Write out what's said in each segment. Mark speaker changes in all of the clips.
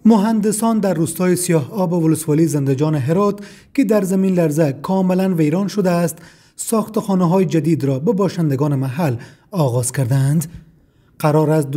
Speaker 1: مهندسان در روستای سیاه آب ولسوالی زندجان هرات که در زمین لرزه کاملا ویران شده است، ساختخانه‌های جدید را به باشندگان محل آغاز کردند. قرار است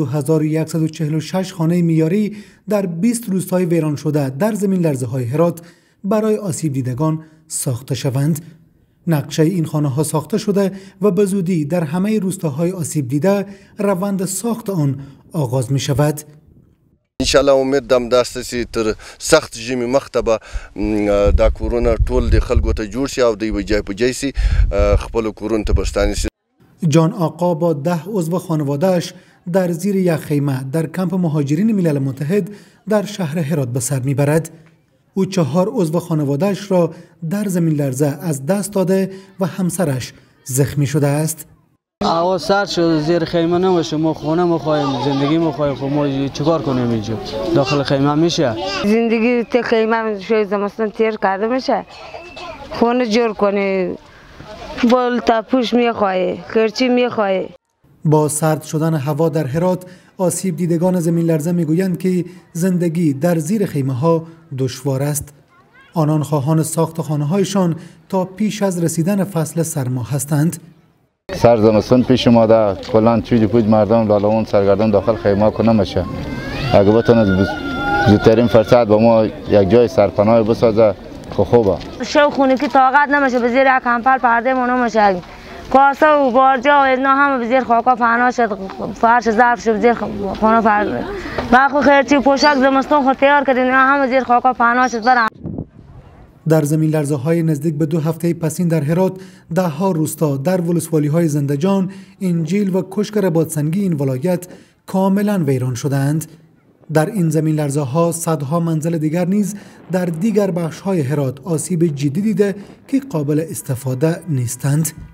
Speaker 1: 2146 خانه معیاری در 20 روستای ویران شده در زمین لرزه‌های هرات برای آسیب دیدگان ساخته شوند. نقشه این خانه‌ها ساخته شده و به زودی در همه روستاهای آسیب دیده روند ساخت آن آغاز می شود.
Speaker 2: انشاءالله امید دم داسته سی تر سخت ژمي مخته به دا کورونه ټول د خلکو ته جوړ شي او دوی به جای په جای سي خپلو کورونو ته به ستانه سي.
Speaker 1: جان آقا با 10 عضو خانواده‌اش در زیر یک خیمه در کمپ مهاجرین ملل متحد در شهر هرات به سر میبرد. او 4 عضو خانواده‌اش را در زمین لرزه از دست داده و همسرش زخمی شده است.
Speaker 3: هوا سرد شد، زیر خیمه نمیشه، ما خونه میخوایم، زندگی میخوایم، خب ما چیکار کنیم اینجا؟ داخل خیمه میشه؟
Speaker 4: زندگی تو خیمه شوی زمستان تیر کرده میشه، خونه جور کنی، بال تپوش میخوای، خرچی میخوای.
Speaker 1: با سرد شدن هوا در هرات، آسیب دیدگان زمین لرزه میگویند که زندگی در زیر خیمه ها دشوار است. آنان خواهان ساخت خانه هایشان تا پیش از رسیدن فصل سرما هستند.
Speaker 5: سر زمستان پیش اومده، کلا چوی پوید مردم لالاون سرگردان داخل خیمه کنه میشه. اگه بتونه زودترین فرصت با ما یک جای سرپناه بسازه خوبه.
Speaker 4: شو خونه که طاقت نمیشه، به زیر کمپل پرده ما نمیشه. کاسه و بارجا و اینا هم به زیر خاکا پهنا شد، فرش ظرف شد زیر خانه پرده. باقی خیرچی پوشاک زمستان خود تیار کردیم، اینا هم زیر خاکا پهنا شد برام.
Speaker 1: در زمین لرزه های نزدیک به 2 هفته پسین در هرات 10 روستا در ولسوالی های زندجان، انجیل و کشک رباطسنگی این ولایت کاملا ویران شدند. در این زمین لرزه ها صدها منزل دیگر نیز در دیگر بخش های هرات آسیب جدی دیده که قابل استفاده نیستند.